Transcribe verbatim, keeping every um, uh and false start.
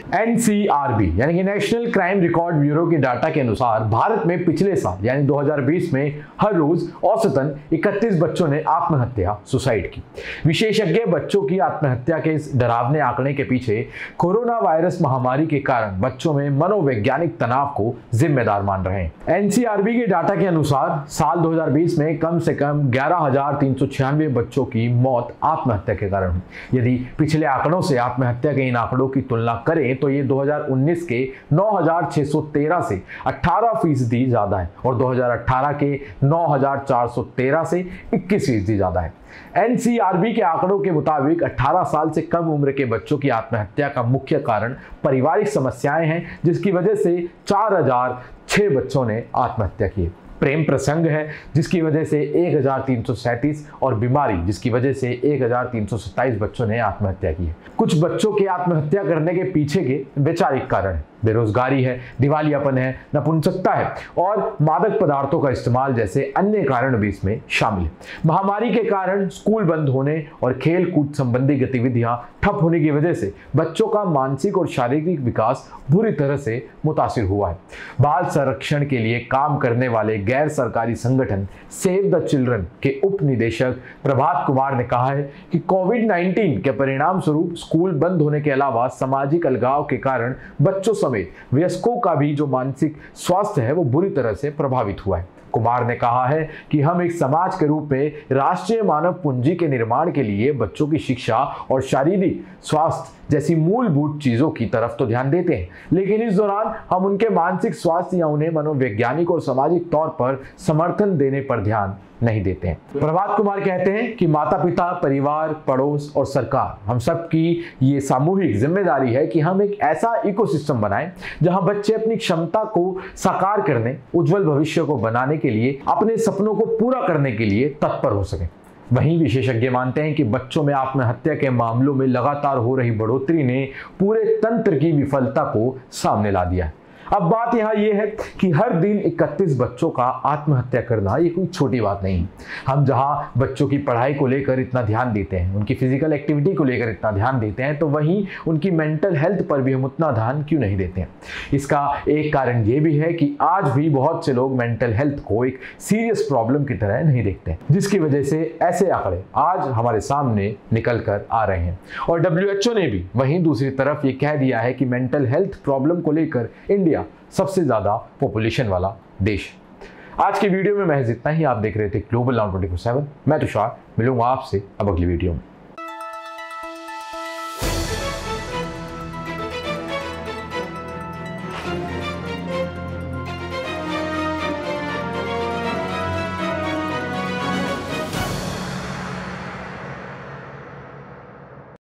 N C R B यानी कि national crime record bureau के डाटा के अनुसार भारत में पिछले साल यानी दो हज़ार बीस में हर रोज औसतन इकतीस बच्चों ने आत्महत्या सुसाइड की। विशेषज्ञ बच्चों की आत्महत्या के इस डरावने आंकड़े के पीछे कोरोना वायरस महामारी के कारण बच्चों में मनोवैज्ञानिक तनाव को जिम्मेदार मान रहे हैं। एन सी आर बी के डाटा के अनुसार साल दो हज़ार बीस में कम से कम ग्यारह हजार तीन सौ छियानवे बच्चों की मौत आत्महत्या के कारण हुई। यदि पिछले आंकड़ों से आत्महत्या के इन आंकड़ों की तुलना करें तो ये दो हज़ार उन्नीस के नौ हजार छह सौ तेरह से अठारह फीसदी ज्यादा है और दो हज़ार अठारह के नौ हजार चार सौ तेरह से इक्कीस फीसदी ज्यादा है। एन सी आर बी के आंकड़ों के मुताबिक अठारह साल से कम उम्र के बच्चों की आत्महत्या का मुख्य कारण पारिवारिक समस्याएं हैं, जिसकी वजह से चार हजार छह बच्चों ने आत्महत्या की। प्रेम प्रसंग है जिसकी वजह से एक हजार तीन सौ सैंतीस और बीमारी जिसकी वजह से एक हजार तीन सौ सत्ताईस बच्चों ने आत्महत्या की है। कुछ बच्चों के आत्महत्या करने के पीछे के वैचारिक कारण है, बेरोजगारी है, दिवालियापन है, नपुंसकता है और मादक पदार्थों का इस्तेमाल जैसे अन्य कारण भी इसमें शामिल है। महामारी के कारण स्कूल बंद होने और खेल कूद संबंधी गतिविधियां ठप होने की वजह से बच्चों का मानसिक और शारीरिक विकास बुरी तरह से मुतासिर हुआ है। बाल संरक्षण के लिए काम करने वाले गैर सरकारी संगठन सेव द चिल्ड्रन के उप निदेशक प्रभात कुमार ने कहा है कि कोविड नाइन्टीन के परिणाम स्वरूप स्कूल बंद होने के अलावा सामाजिक अलगाव के कारण बच्चों समेत वयस्कों का भी जो मानसिक स्वास्थ्य है वो बुरी तरह से प्रभावित हुआ है। कुमार ने कहा है कि हम एक समाज के रूप में राष्ट्रीय मानव पूंजी के निर्माण के लिए बच्चों की शिक्षा और शारीरिक स्वास्थ्य जैसी मूलभूत चीजों की तरफ तो ध्यान देते हैं, लेकिन इस दौरान हम उनके मानसिक स्वास्थ्य या उन्हें मनोवैज्ञानिक और सामाजिक तौर पर समर्थन देने पर ध्यान नहीं देते हैं। प्रभात कुमार कहते हैं कि माता पिता, परिवार, पड़ोस और सरकार हम सब की ये सामूहिक जिम्मेदारी है कि हम एक ऐसा इकोसिस्टम बनाएं जहां बच्चे अपनी क्षमता को साकार करने, उज्जवल भविष्य को बनाने के लिए, अपने सपनों को पूरा करने के लिए तत्पर हो सकें। वहीं विशेषज्ञ मानते हैं कि बच्चों में आत्महत्या के मामलों में लगातार हो रही बढ़ोतरी ने पूरे तंत्र की विफलता को सामने ला दिया है। अब बात यहाँ ये है कि हर दिन इकतीस बच्चों का आत्महत्या करना ये कोई छोटी बात नहीं। हम जहाँ बच्चों की पढ़ाई को लेकर इतना ध्यान देते हैं, उनकी फिजिकल एक्टिविटी को लेकर इतना ध्यान देते हैं, तो वहीं उनकी मेंटल हेल्थ पर भी हम उतना ध्यान क्यों नहीं देते हैं? इसका एक कारण ये भी है कि आज भी बहुत से लोग मेंटल हेल्थ को एक सीरियस प्रॉब्लम की तरह नहीं देखते, जिसकी वजह से ऐसे आंकड़े आज हमारे सामने निकल कर आ रहे हैं। और डब्ल्यू एच ओ ने भी वहीं दूसरी तरफ ये कह दिया है कि मेंटल हेल्थ प्रॉब्लम को लेकर इंडिया सबसे ज्यादा पॉपुलेशन वाला देश। आज की वीडियो में महज इतना ही। आप देख रहे थे Global Now twenty four seven. मैं तुषार, मिलूंगा आपसे अब अगली वीडियो में।